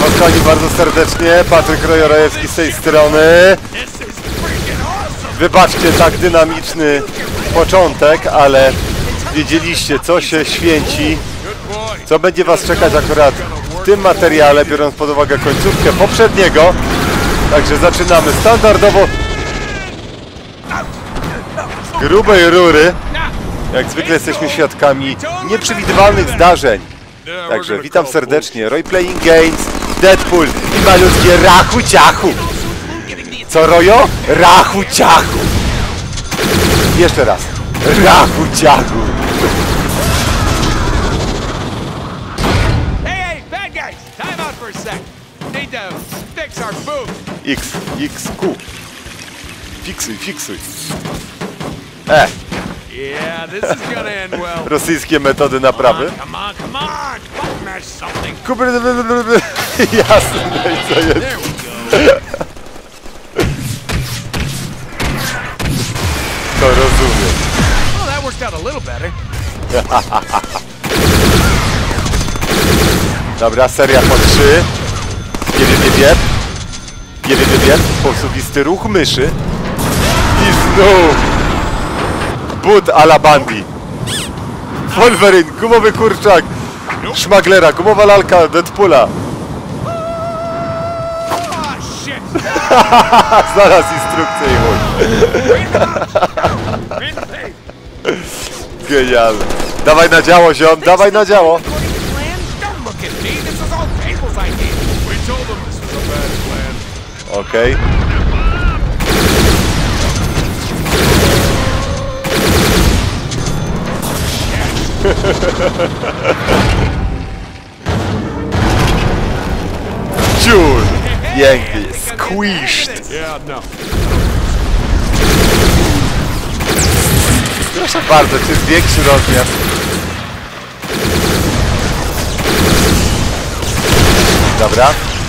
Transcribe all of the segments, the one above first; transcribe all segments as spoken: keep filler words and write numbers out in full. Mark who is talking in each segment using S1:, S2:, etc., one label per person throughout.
S1: was kochani bardzo serdecznie, Patryk Rojorajewski z tej strony. Wybaczcie tak dynamiczny początek, ale wiedzieliście, co się święci, co będzie was czekać akurat w tym materiale, biorąc pod uwagę końcówkę poprzedniego. Także zaczynamy standardowo z grubej rury. Jak zwykle jesteśmy świadkami nieprzewidywalnych zdarzeń. Także witam serdecznie, Roy Playing Games, Deadpool i malutkie Rachu Ciachu. Co, Rojo? Rachu Ciachu. Jeszcze raz. Rachu Ciachu. X, X, Q. Fiksuj, fiksuj. E. Rosyjskie metody naprawy. Kubry... Jasne, no i co jest? To rozumiem. Dobra, seria po trzy. Nie wiem, nie wiem. Nie wiem, nie wiem. Posuwisty ruch myszy. I znów. But a la Bambi. Wolverine, gumowy kurczak. Szmaglera, gumowa lalka Deadpoola. Znalazł instrukcję i chuj. Genialne. Dawaj na działo, ziom, dawaj na działo. Okej. Okay. Ciur! Pięknie, squished! Proszę bardzo, czy jest większy rozmiar? Dobra.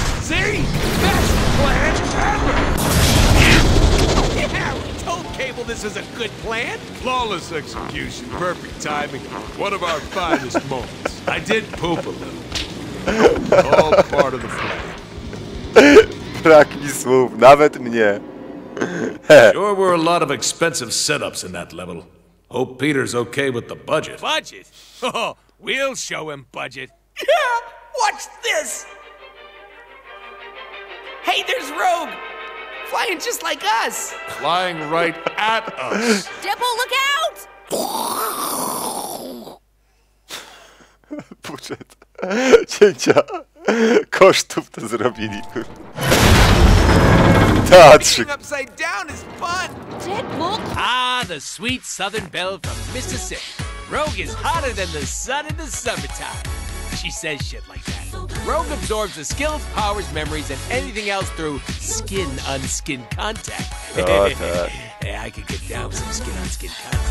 S2: This is a good plan. Flawless execution, perfect timing. One of our finest moments. I did poop a little. All part of the plan.
S1: Brak mi słów, nawet mnie.
S2: Sure were a lot of expensive setups in that level. Hope Peter's okay with the budget.
S3: Budget? Oh, we'll show him budget. Yeah, watch this. Hey, there's Rogue. Flying just like us!
S2: Flying right at us!
S4: Deadpool, look out!
S1: Budżet cięcia kosztów to zrobili. Teatrzyk.
S3: Upside down is fun.
S4: Deadpool!
S3: Ah, the sweet southern belle from Mississippi. Rogue is hotter than the sun in the summertime. She says shit like that. Rogue absorbs the skills, powers, memories, and anything else through skin-on-skin contact.
S1: Oh,
S3: hey, I could get down with some skin-on-skin contact.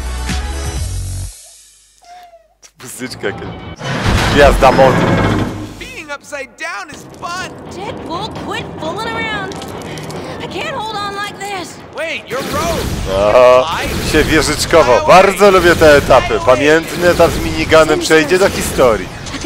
S1: Muzyczka jakaś. Gwiazda mody.
S3: Being upside down is fun.
S4: Deadpool, quit fooling around. I can't hold on like this.
S3: Wait, you're Rogue.
S1: O, się wieżyczkowo. Bardzo lubię te etapy. Pamiętny etap z miniganem przejdzie do historii.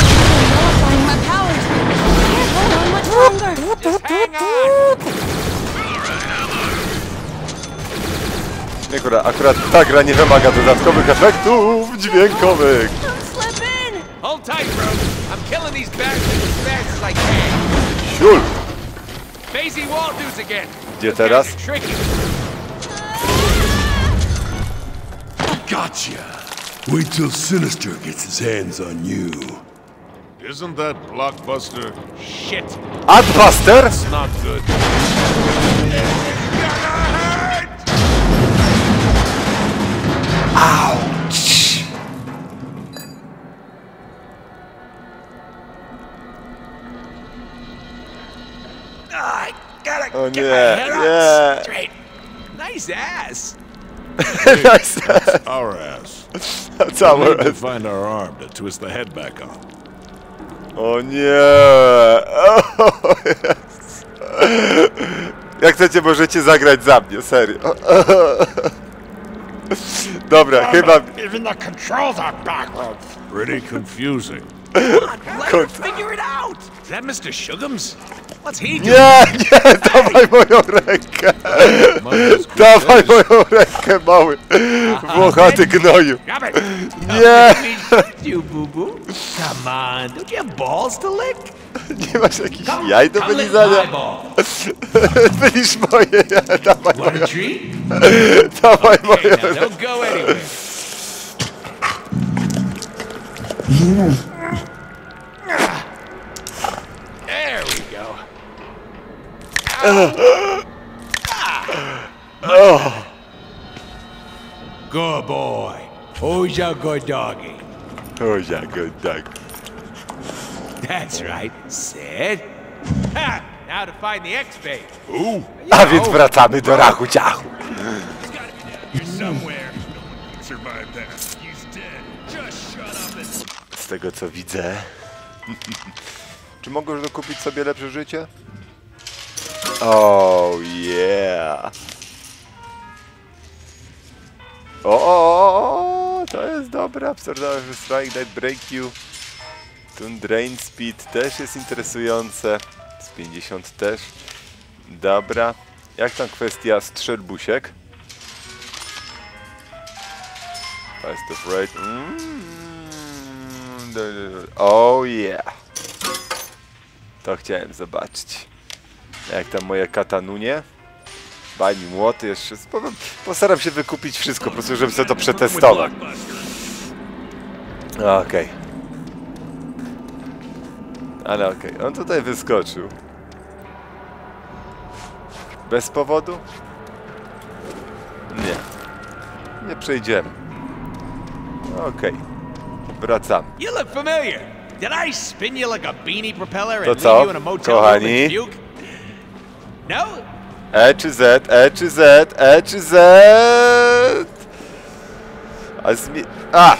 S1: Akurat, akurat ta gra nie wymaga dodatkowych efektów dźwiękowych.
S3: Hold tight, Rogue. I'm killing these bastards as fast as I can.
S1: Siul.
S3: Maisie Waldo's again.
S1: Gdzie teraz?
S5: Gotcha. Wait till Sinister gets his hands on you.
S2: Isn't that Blockbuster?
S3: Shit.
S1: Adbuster?
S2: It's not good.
S1: Ouch!
S3: I gotta
S1: Oh,
S3: get
S1: yeah,
S3: my head on
S1: yeah.
S3: straight. Nice ass.
S1: Nice.
S2: That's our ass.
S1: That's
S2: We
S1: our
S2: need to
S1: ass.
S2: find our arm to twist the head back on.
S1: O nie! O, yes. Jak chcecie, możecie zagrać za mnie, serio. Dobra, chyba...
S5: Even the controls are backwards.
S2: Pretty confusing.
S3: Come on, let her
S1: Kurde.
S3: figure it out. Is that mister Sugums? What's he doing?
S1: Nie, nie, dawaj moją rękę! Dawaj moją rękę, mały! Włochaty gnoju!
S3: Grab it.
S1: Nie!
S3: You boo boo. Come on, don't you have balls to lick?
S1: Nie masz jakichś jaj do wylizania? Wylisz moje jaja, dawaj
S3: Want a
S1: moją,
S3: treat?
S1: dawaj
S3: Hey,
S1: moją
S3: now
S1: rękę.
S3: don't go anywhere. There we go. Good boy. Who's your good doggy?
S1: O, ja go tak.
S3: That's right. Sit. Ha! Now to find the X-Bait.
S2: Ooh,
S1: A więc wracamy do rachu ciachu.
S2: you're somewhere. No one can survive that. He's dead. Just shut up and...
S1: Z tego co widzę. Czy mogę dokupić sobie lepsze życie? Oh yeah. O, o, o, o, to jest dobre. Absorber Strike, That Break You. Tun Drain Speed też jest interesujące. Z pięćdziesiąt też. Dobra. Jak tam kwestia strzelbusiek? Fast of Right. Mm. Oh yeah. To chciałem zobaczyć. Jak tam moje katanunie? Daj mi młoty jeszcze. Postaram się wykupić wszystko, po prostu żebym sobie to przetestował. Okej. Okay. Ale okej, okay. On tutaj wyskoczył. Bez powodu? Nie. Nie przejdziemy. Okej. Okay. Wracamy.
S3: You look familiar. Did I spin you like a beanie propeller
S1: To
S3: and
S1: co,
S3: leave you in a motel room
S1: kochani?
S3: in Buke? No?
S1: E czy Z, E czy Z, E czy Z? A zmi... A!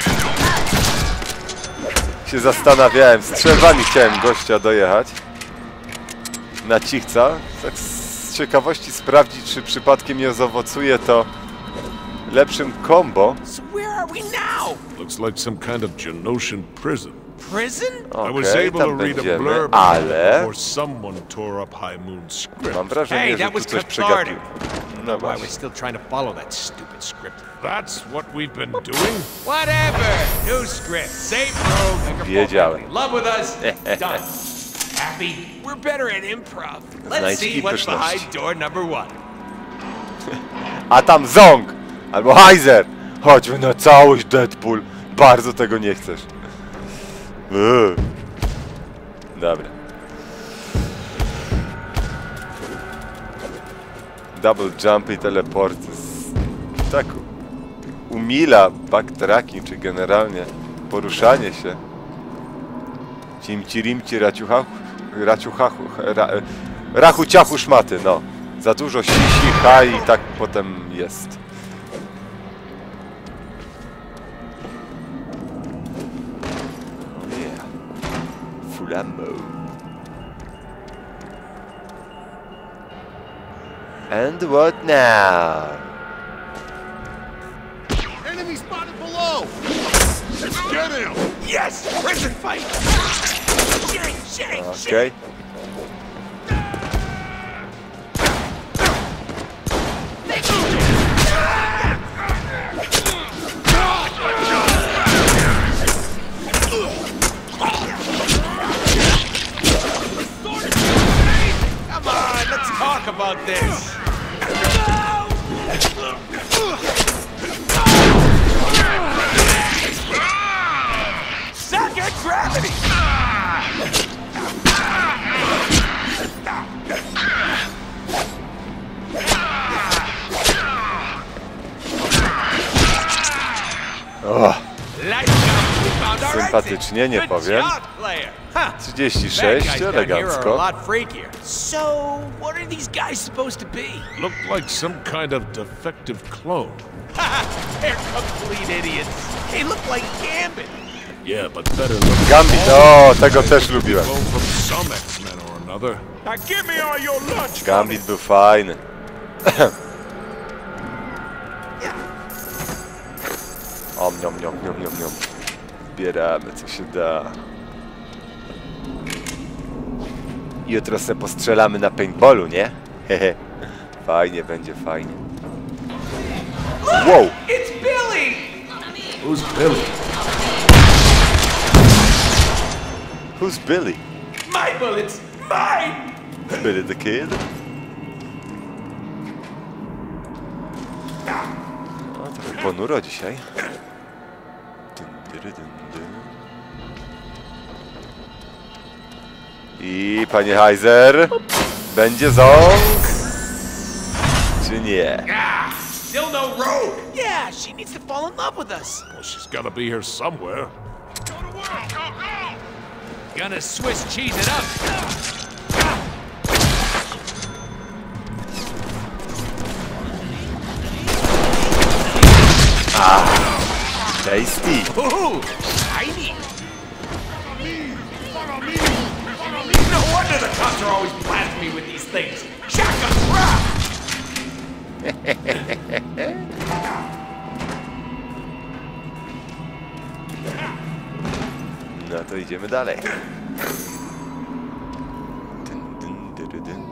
S1: Się zastanawiałem, strzelbami chciałem gościa dojechać. Na cichca. Tak z ciekawości sprawdzić, czy przypadkiem nie zaowocuje to lepszym combo.
S3: So where are we now?
S2: Looks like some kind of Genosian prison.
S3: Prison?
S2: I was
S1: Okej,
S2: able to
S1: tam
S2: read a
S1: będziemy,
S2: blurb
S1: ale...
S2: before someone tore up High Moon's script.
S1: Mam wrażenie,
S3: Hey,
S1: że
S3: that
S1: tu
S3: was
S1: coś
S3: cathartic.
S1: przegapił. No
S3: Why we're
S1: właśnie.
S3: still trying to follow that stupid script.
S2: That's what we've been doing?
S3: Whatever. New script. Same road. Make her fall
S1: Wiedziałem.
S3: in love with us. Done. Happy? We're better at improv. Let's
S1: Znajdźki
S3: see what's
S1: pyszności.
S3: behind door number one.
S1: A tam Zong! Albo Heiser! Chodźmy na całość, Deadpool! Bardzo tego nie chcesz. Uuu. Dobra. Double jump i teleport. Tak umila backtracking, czy generalnie poruszanie się. Cimci rimci raciuchachu, raciuchachu, ra, rachu ciachu szmaty, no. Za dużo sisi, ha i tak potem jest. Oh yeah. Full ammo. And what now?
S2: Enemy spotted below! Let's get him!
S3: Yes! Prison fight! Shitting, shitting, shitting!
S1: Okay.
S3: Come on, let's talk about this! Suck at gravity!
S1: Oh,
S3: Lights out. We found our
S1: sympatycznie, nie
S3: exit.
S1: powiem.
S3: Good job, player. Huh.
S1: trzydzieści
S3: Bad
S1: sześć,
S3: guys down here are a
S1: elegancko.
S3: lot freakier. So, what are these guys supposed to be?
S2: Looked like some kind of defective clone.
S3: They're complete idiots. They look like Gambit.
S2: Yeah, but better look.
S1: Gambit, o, tego też lubiłem.
S2: Clone from some X-Men or another.
S3: Now give me all your lunch.
S1: Gambit był fajny. Om, niom, niom, niom, niom, niom. zbieramy co się da. Jutro se postrzelamy na paintballu, nie? Hehe. Fajnie będzie, fajnie. Wow!
S3: It's Billy!
S2: Who's Billy?
S1: Who's Billy?
S3: My bullets! Mine!
S1: Billy the Kid? No, trochę ponuro dzisiaj. Dun, dyry, dun, dun. I panie Heiser, będzie ząg? Czy nie?
S3: Ah, still no road! Yeah, she needs to fall in love with us.
S2: Well, she's gotta be here somewhere.
S3: Gonna Swiss cheese it up.
S1: Tasty!
S3: Ooh, shiny. No wonder the cops are always blasting me with these things. Shotgun crap!
S1: No to idziemy dalej. Dyn, dyn, dyry, dyn.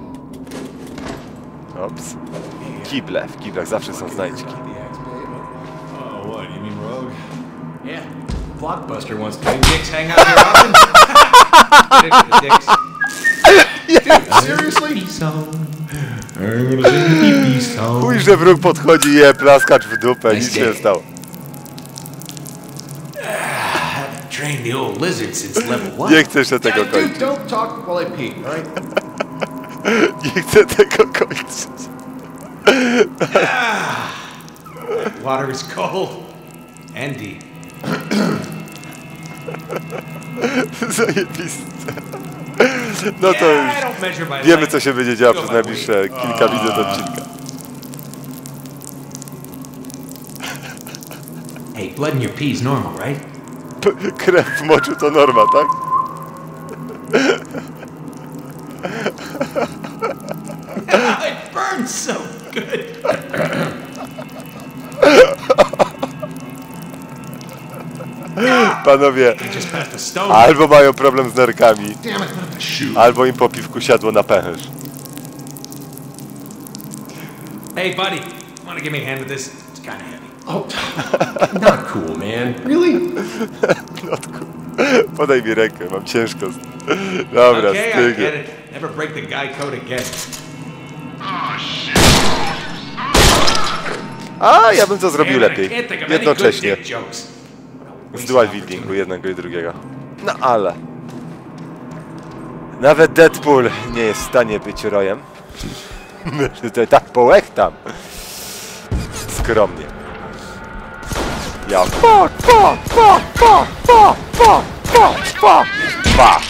S1: Ops. Kible. W kiblach zawsze są znajdźki.
S6: Oh, what? You mean Rogue? Yeah. Blockbuster wants to. Dicks hang out here often? Get into the dicks. Dude, seriously? I'm gonna sing the pee-pee song.
S1: Chuj, że wróg podchodzi i je plaskacz w dupę. Nic się nie stało.
S6: Trained the old lizard since level one.
S1: Nie chcę jeszcze tego
S6: Dude,
S1: kończyć.
S6: don't talk while I pee, alright?
S1: Nie chcę tego kończyć.
S6: Water is cold and deep.
S1: Zajebiste. No to
S6: Yeah, I
S1: już
S6: don't measure by
S1: wiemy,
S6: length.
S1: co się będzie działo
S6: Go
S1: przez
S6: by
S1: najbliższe
S6: weight.
S1: kilka minut odcinka.
S6: Hey, blood in your pee is normal, right?
S1: P- Krew w moczu to norma, tak?
S6: It burns so good.
S1: Panowie,
S6: Just past the stone.
S1: albo mają problem z nerkami,
S6: Damn it, not the shoe.
S1: albo im po piwku siadło na pęcherz.
S6: Hey, buddy, wanna give me a hand with this? It's kind of heavy.
S5: Oh, not cool, man. Really?
S1: Podaj mi rękę, mam ciężko. Dobra,
S6: Okay, I
S1: stygnie.
S6: get it. Never break the guy code again.
S1: A, ja bym to zrobił
S6: Damn it, I
S1: lepiej.
S6: can't think of any good
S1: Jednocześnie.
S6: dick jokes.
S1: Z dual wieldingu, jednego i drugiego. No ale... Nawet Deadpool nie jest w stanie być rojem. To tak połechtam. Skromnie. Ja... Pa, pa, pa, pa, pa, pa, pa, pa, pa.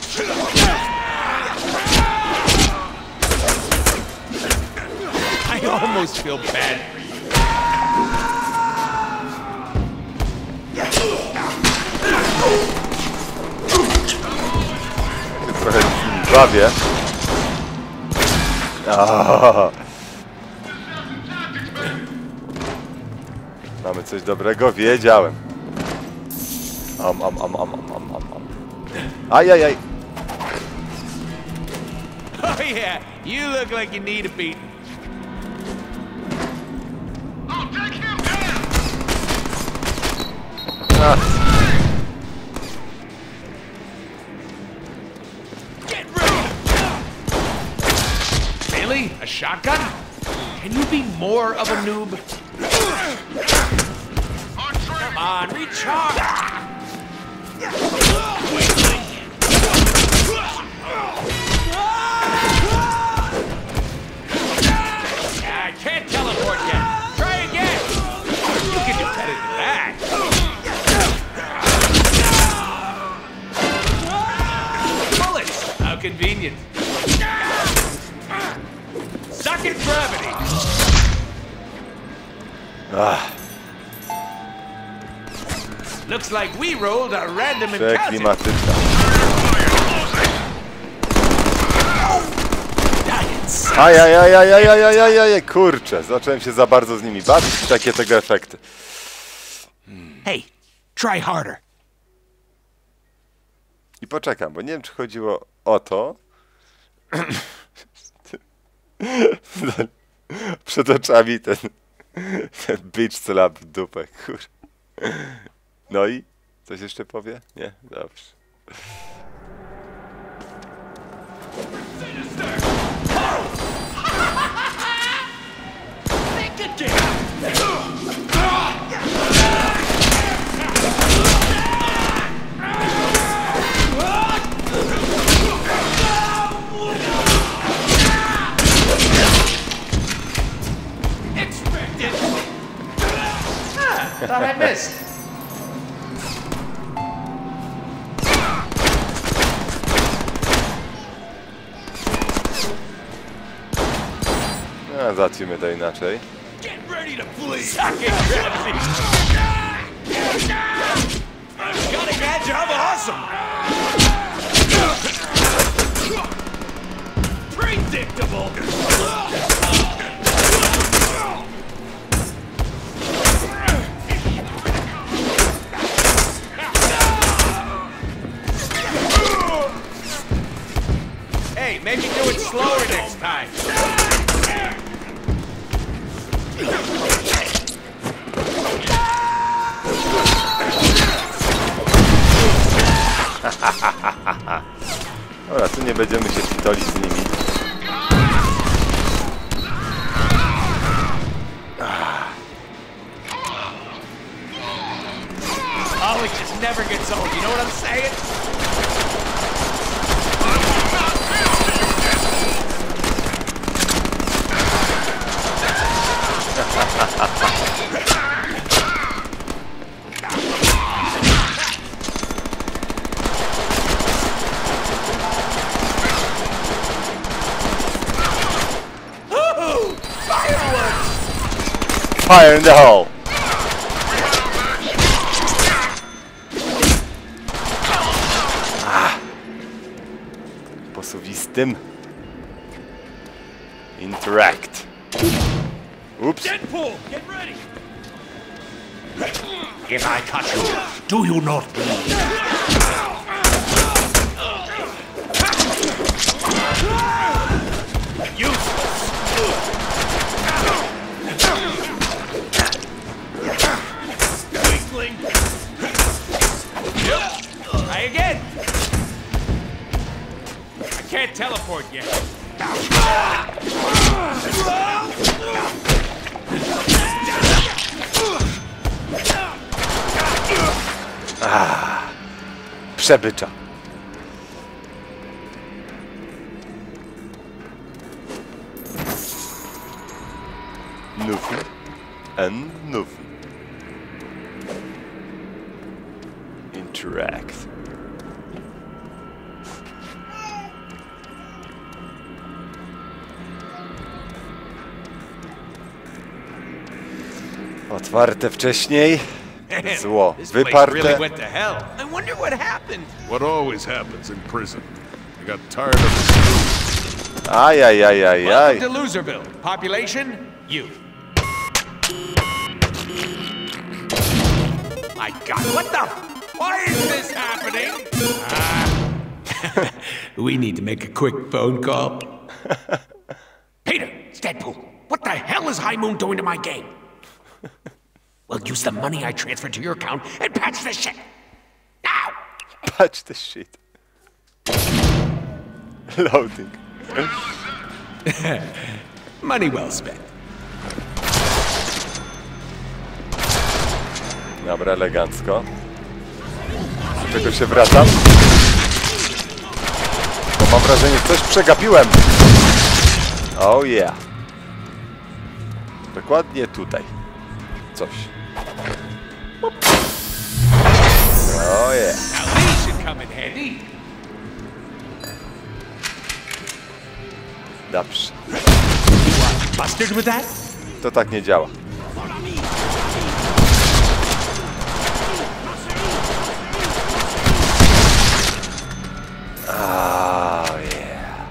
S3: I almost feel bad for you.
S1: Trochę z nimi bawię. Ah. Mamy coś dobrego? Wiedziałem. Am, am, am, am, am, am, am. Ajajaj.
S3: Oh yeah, you look like you need a beat.
S1: Ah.
S3: Get ready! Really? A shotgun? Can you be more of a noob? Come on, recharge! I can't teleport yet. Try again. You can do better than that. Bullets. How convenient. Suck at gravity.
S1: Ah,
S3: Looks like we rolled a random encounter.
S1: przeklimatyczna.
S3: Giants.
S1: Ajajajajajajajajaj, kurczę, zacząłem się za bardzo z nimi bawić i takie tego efekty.
S3: Hey, try harder.
S1: I poczekam, bo nie wiem, czy chodziło o to. Przed oczami ten, ten bitch, co lap w dupę, kur. No i? Coś jeszcze powie? Nie? Dobrze.
S6: Thought I missed.
S1: A, załatwimy to inaczej.
S2: Get ready to bleed.
S3: Cutting edge of awesome!
S2: Predictable.
S3: Hey, maybe do it slower next time.
S1: Dobra, tu nie będziemy się pitolić z nimi.
S3: Oh, it just never gets old, you know what I'm saying?
S1: Fire in the hole! Ah. Posuwistym. Interact. Oops.
S2: Deadpool, get ready.
S5: If I touch you, do you not bleed?
S2: Weakling.
S3: Yep. Try again. I can't teleport yet.
S1: Ah. Przebycza. Nothing and nothing. Interact. Otwarte wcześniej. Zło.
S3: This place really
S1: Wyparte.
S3: went to hell. I wonder what happened.
S2: What always happens in prison. I got tired of the
S1: Ajajajajaj.
S3: Welcome to Loserville. Population, you. My God, what the? Why is this happening?
S6: We need to make a quick phone call.
S7: Peter, it's Deadpool. What the hell is High Moon doing to my game? Well, use the money I transferred to your account and patch this shit. Now!
S1: Patch the shit. Loading.
S6: Money well spent.
S1: Dobra, elegancko. Do tego się wracam. Bo mam wrażenie, coś przegapiłem. Oh yeah. Dokładnie tutaj. Coś. Oh yeah.
S3: Now these should come in handy.
S1: Dobrze.
S7: Busted with that?
S1: To tak nie działa. Oh yeah.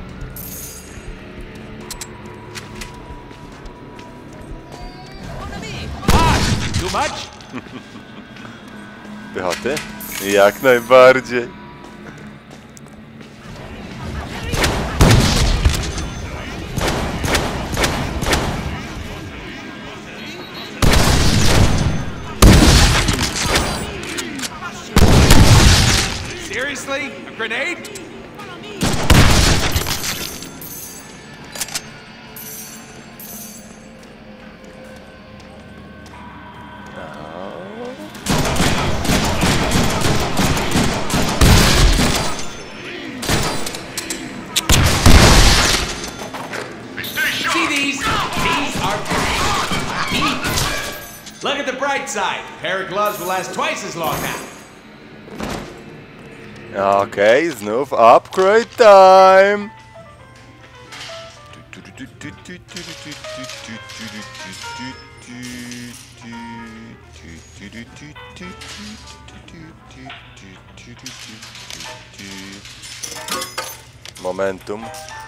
S3: Too much?
S1: Pychoty? Jak najbardziej.
S2: Seriously? A grenade?
S3: See these? These are eat. Look at the bright side. A pair of gloves will last twice as long now.
S1: Okej, znów upgrade time! Momentum.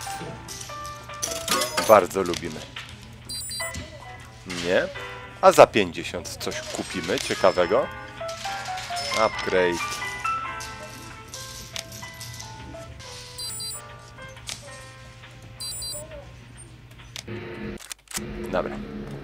S1: Bardzo lubimy. Nie? A za pięćdziesiąt coś kupimy ciekawego. Upgrade. Dobra.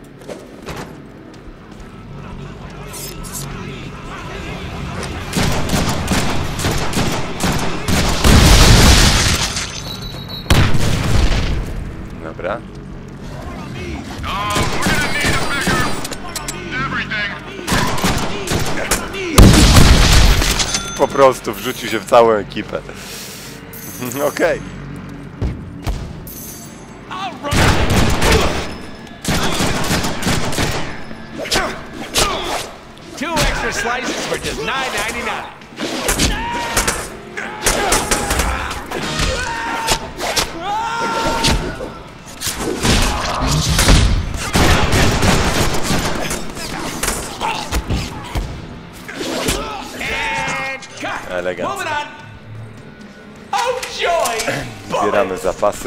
S1: Dobra. Po prostu wrzucił się w całą ekipę. Okej.
S3: Two extra slices for just nine ninety-nine.
S1: Elegancko.
S3: Moving on. Oh joy!
S1: Zbieramy zapasy.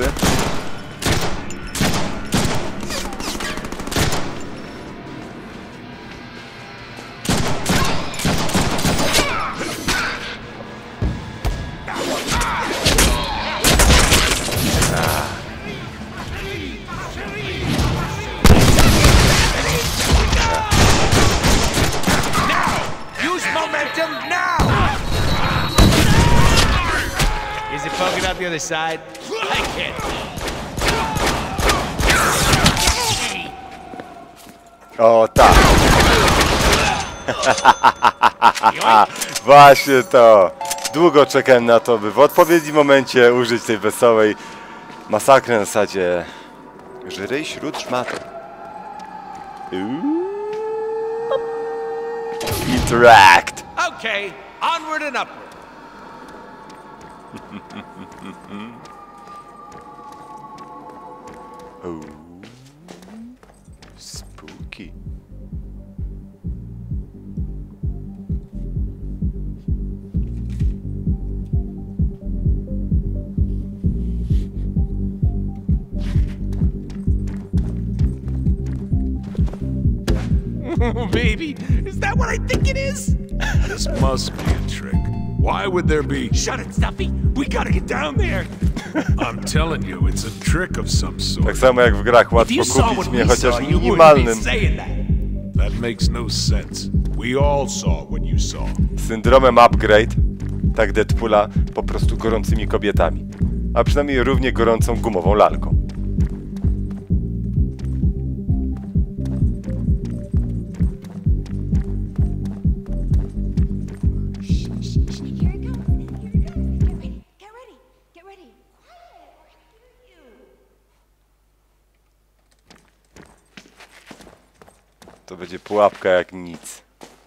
S3: Use momentum now! Is it poking out the other side? I can't.
S1: O tak. Właśnie to. Długo czekałem na to, by w odpowiednim momencie użyć tej wesołej masakry na zasadzie żyrej śród szmatą. Interact.
S3: Okay, onward and upward.
S1: Oh. Spooky.
S3: Oh, baby, is that what I think it is?
S2: This must be a trick. Why would there be?
S3: Shut it, Stuffy. We gotta get down there.
S2: I'm telling you, it's a trick of some
S1: Tak
S2: sort.
S1: samo jak w grach
S3: If
S1: łatwo
S3: you saw
S1: kupić
S3: what
S1: mnie
S3: we
S1: chociaż
S3: saw, you wouldn't be
S1: minimalnym
S3: saying that.
S2: That makes no sense. We all saw what you saw.
S1: syndromem upgrade, tak Deadpoola, po prostu gorącymi kobietami. A przynajmniej równie gorącą gumową lalką.
S4: Here it comes. Here it comes. Get ready. Get ready. Get ready. Quiet. I hear you.
S1: To będzie pułapka jak nic.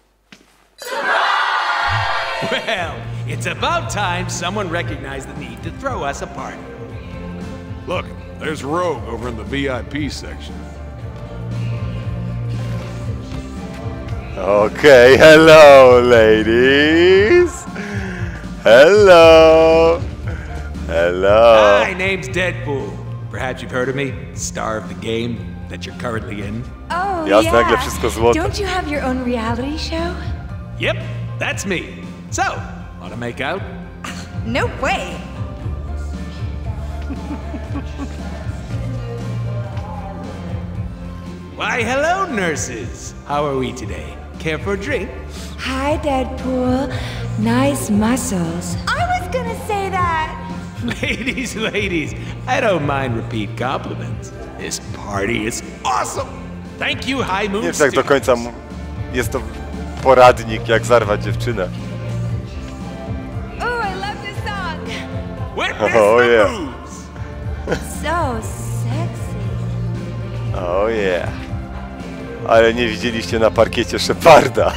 S3: Well, it's about time someone recognized the need to throw us a party.
S2: Look, there's Rogue over in the V I P section.
S1: Okay, hello ladies. Hello. Hello.
S3: My name's Deadpool. Perhaps you've heard of me, star of the game that you're currently in.
S4: Oh,
S1: Jasne, nagle
S4: yeah.
S1: wszystko złote.
S4: Don't you have your own reality show?
S3: Yep, that's me. So, wanna make out?
S4: No way.
S3: Why, hello, nurses. How are we today? Care for a drink?
S4: Hi, Deadpool. Nice muscles. I was gonna say that.
S3: Ladies, ladies, I don't mind repeat compliments. This party is awesome. Thank you, High Moon
S1: Nie wiem, jak do
S3: Studios.
S1: końca m- jest to poradnik, jak zarwać dziewczynę.
S4: Ooh, I love this song.
S3: Witness
S1: Oh,
S3: the
S1: yeah.
S3: moves.
S4: So sexy.
S1: Oh yeah. Ale nie widzieliście na parkiecie Sheparda.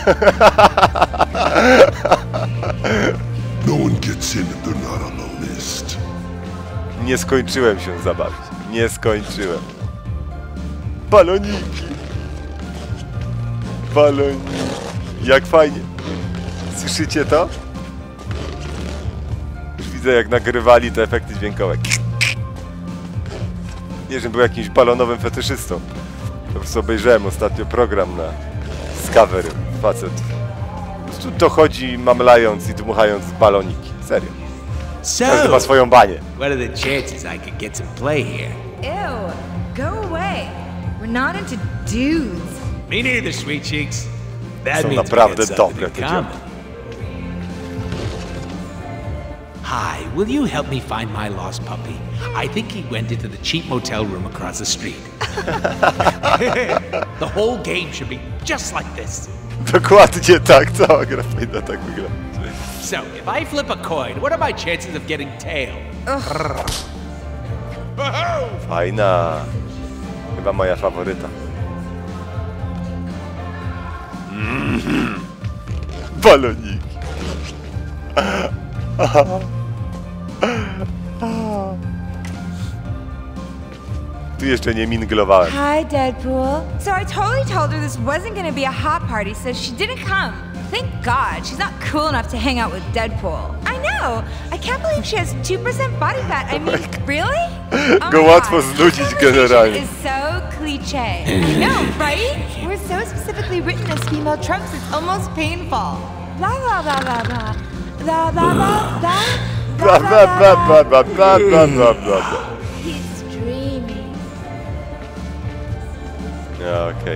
S5: No one gets in if they're not on the list.
S1: Nie skończyłem się zabawić. Nie skończyłem. Baloniki. Baloniki. Jak fajnie. Słyszycie to? Już widzę, jak nagrywali te efekty dźwiękowe. Nie, że był jakimś balonowym fetyszystą. Po prostu obejrzałem ostatnio program na Discovery. Facet. Po prostu dochodzi mamlając i dmuchając baloniki. Serio. Każdy ma
S3: So,
S1: swoją banię.
S3: what are the chances I could get some play here?
S4: Ew. Go away. We're not into dudes.
S3: Me neither, sweet cheeks. That
S1: Są
S3: means we
S1: naprawdę
S3: get something
S1: dobre
S3: in
S1: te
S3: common.
S1: dzioby.
S3: Hi, will you help me find my lost puppy? I think he went into the cheap motel room across the street. The whole game should be just like this.
S1: Dokładnie tak, cała gra powinna tak wyglądać.
S3: So, if I flip a coin, what are my chances of getting tail?
S1: Fajna. Chyba moja faworyta. Mm. Baloniki. Tu jeszcze nie minglowałem.
S4: Hi, Deadpool. So I totally told her this wasn't gonna be a hot party, so she didn't come. Thank God, she's not cool enough to hang out with Deadpool. I know. I can't believe she has two percent body fat. I mean, really? Oh
S1: Go
S4: my
S1: łatwo
S4: God.
S1: znudzić
S4: This conversation
S1: generalnie.
S4: is so cliche. I know, right? We're so specifically written as female tropes, it's almost painful. Blah blah blah blah blah. Blah blah blah blah.
S1: Bla bla bla bla bla bla bla bla bla.
S4: He's dreaming.
S1: Ja, okej.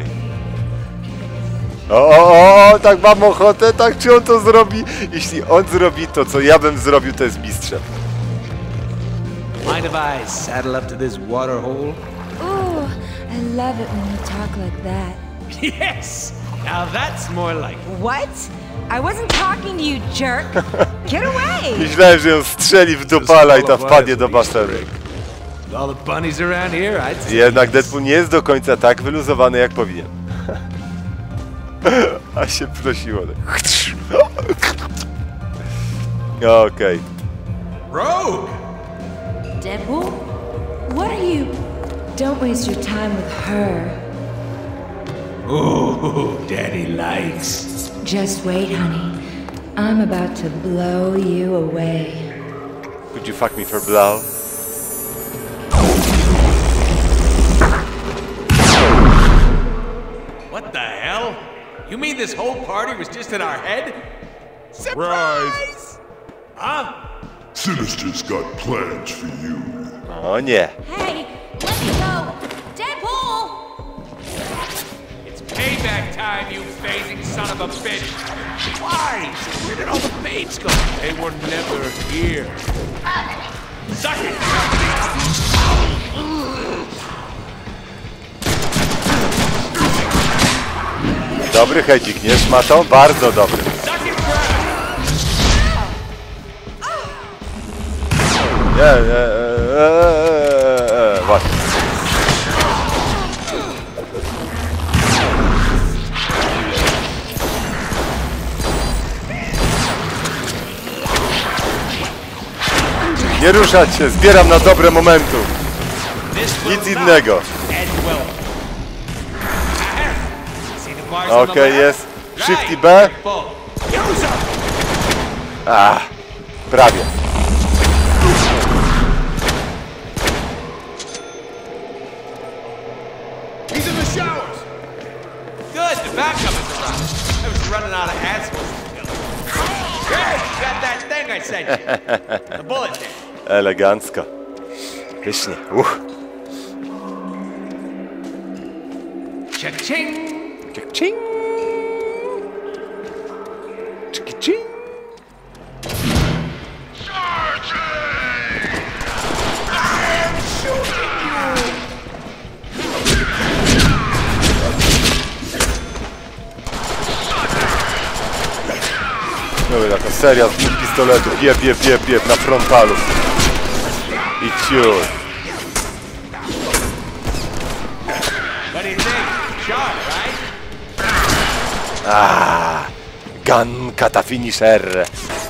S1: O, o, o, tak mam ochotę, tak czy on to zrobi? Jeśli on zrobi to, co ja bym zrobił, to jest mistrzem.
S3: Mind if I saddle up to this water hole?
S4: Ooh, I love it when you talk like that.
S3: Yes! Now that's more like
S4: What? I wasn't talking to you, jerk. Get away!
S1: Myślałem, że ją strzeli w dupala i ta wpadnie do basenu.
S3: With all the bunnies around here, I'd say
S1: Jednak Deadpool nie jest do końca tak wyluzowany, jak powinien. A się prosiło. Okej.
S3: Rogue!
S4: Deadpool? What are you? Don't waste your time with her.
S3: Ooh, Daddy likes.
S4: Just wait, honey. I'm about to blow you away.
S1: Could you fuck me for blow?
S3: What the hell? You mean this whole party was just in our head?
S2: Surprise!
S3: Huh?
S5: Sinister's got plans for you.
S1: O nie.
S4: Hey, let me go. Deadpool!
S3: It's payback time, you phasing son of a bitch! Why? Where did all the babes go?
S2: They were never here.
S3: Suck it!
S1: Dobry hedzik, nie szmato? Bardzo dobry.
S3: Suck it, Brad!
S1: Nie, nie, e, e, e, e, właśnie. Nie ruszać się, zbieram na dobre momentu. Nic innego. Okej, jest. Shifty B. A, prawie.
S2: He's in the showers!
S3: Good, the backup is around. I was running out of assholes to kill. Hey, got that thing I sent you. The bullet there.
S1: Elegancko. Pysznie. Uch.
S3: Cha-ching!
S1: Ching. Chiki ching. No taka seria z dwóch pistoletów. Jeb, jeb, jeb, jeb na frontalu. I ciur. Ah, gun kata finisher.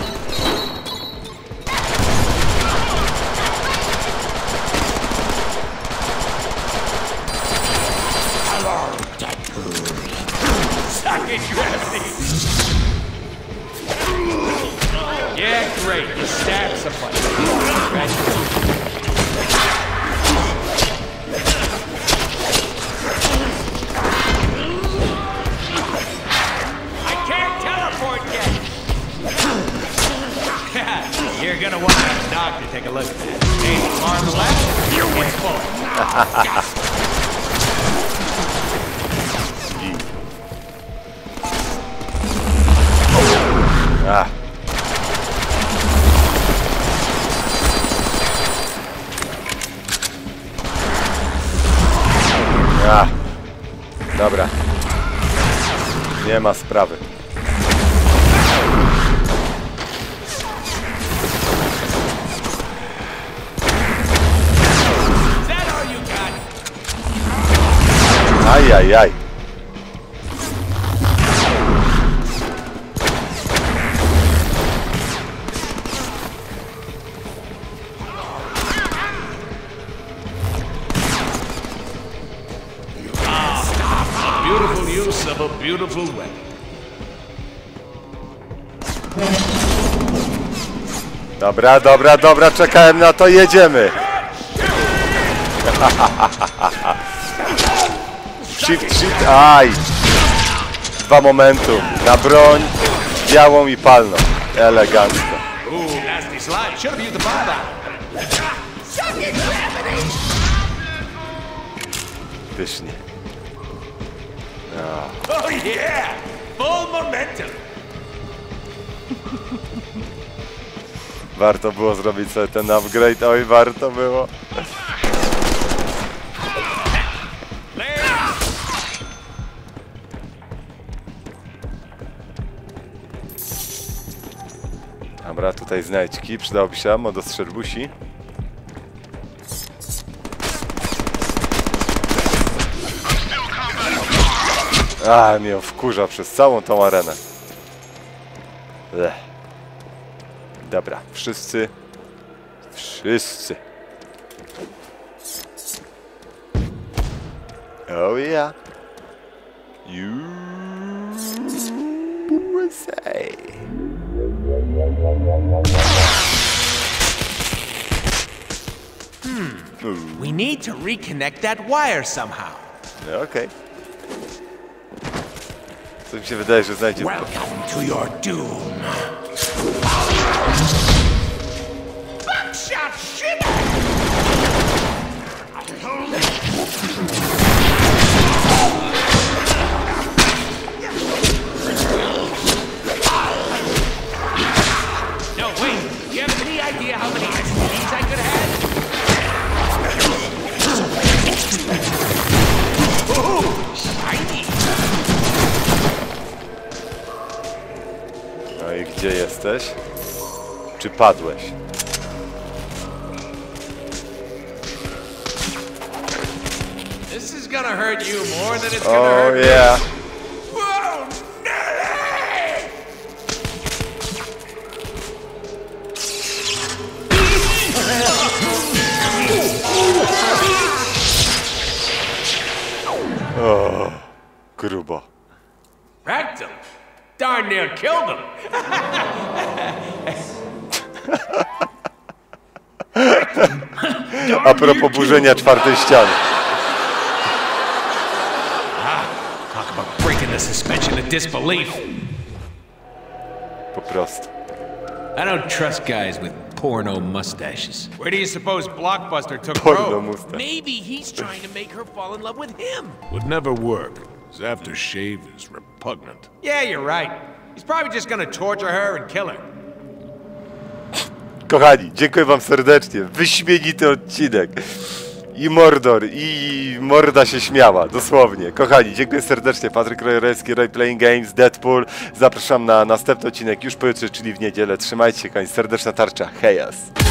S3: Yeah, great. You stabbed somebody. I can't teleport yet. You're gonna want a doctor to take a look at that. Hey, far on the left, you're way full.
S1: Ah. Ah. Dobra. Nie ma sprawy. Aj, aj, aj.
S2: Beautiful use of a beautiful weapon.
S1: Dobra, dobra, dobra, czekałem na to, jedziemy. Shift, shift, aj. Dwa momentum. Na broń, białą i palną. Elegancko.
S2: Ooh, nasty slide. Should have used the bomb
S1: Pysznie.
S2: Oh yeah! Full momentum.
S1: Warto było zrobić sobie ten upgrade, oj, warto było. Dobra, tutaj znajdźki, przydałoby się ammo do strzelbusi. A, mnie wkurza przez całą tą arenę. Ech. Dobra, wszyscy. Wszyscy. Oh yeah. U S A.
S3: Hmm. We need to reconnect that wire somehow.
S1: Okej. Okay. Co mi się wydaje, że znajdzie...
S7: Welcome to your doom. Buckshot shit!
S3: No, wait. Do you have any idea how many S T Ds I could have? Ooh, shiny.
S1: No i gdzie jesteś? Czy padłeś?
S3: This is gonna hurt you more than it's gonna
S1: Oh
S3: hurt me.
S1: yeah.
S3: Whoa, Nelly!
S1: O, grubo.
S3: Wrecked him. Darn near killed him.
S1: A propos burzenia czwartej ściany.
S3: Talk about breaking the suspension of disbelief.
S1: Po prostu.
S3: I don't trust guys with porno mustaches. Where do you suppose Blockbuster took
S1: Porno
S3: Rogue?
S1: mustache.
S3: Maybe he's trying to make her fall in love with him.
S2: Would never work. His aftershave is repugnant.
S3: Yeah, you're right. He's probably just gonna torture her and kill her.
S1: Kochani, dziękuję wam serdecznie. Wyśmienity odcinek. i Mordor, i morda się śmiała, dosłownie. Kochani, dziękuję serdecznie, Patryk Rojorewski, Roy Playing Games, Deadpool. Zapraszam na następny odcinek już pojutrze, czyli w niedzielę. Trzymajcie się, kochani, serdeczna tarcza, hejas!